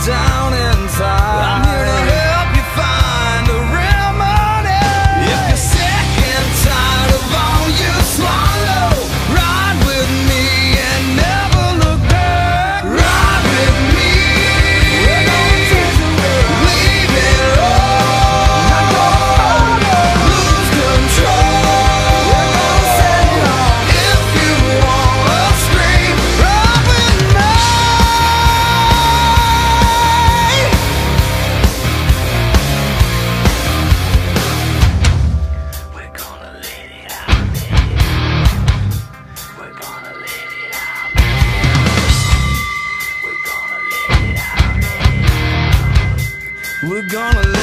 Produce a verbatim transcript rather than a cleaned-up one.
down inside. I'm here to help you find a remedy. If you're sick and tired of all you swallow, ride with me and never look back. Ride with me. We're gonna take the road. Leave it all. Not gonna lose control. We're gonna set it off. If you wanna scream, ride with me. We're gonna let it out, baby. We're gonna let it out, baby. We're gonna let it out, baby. We're gonna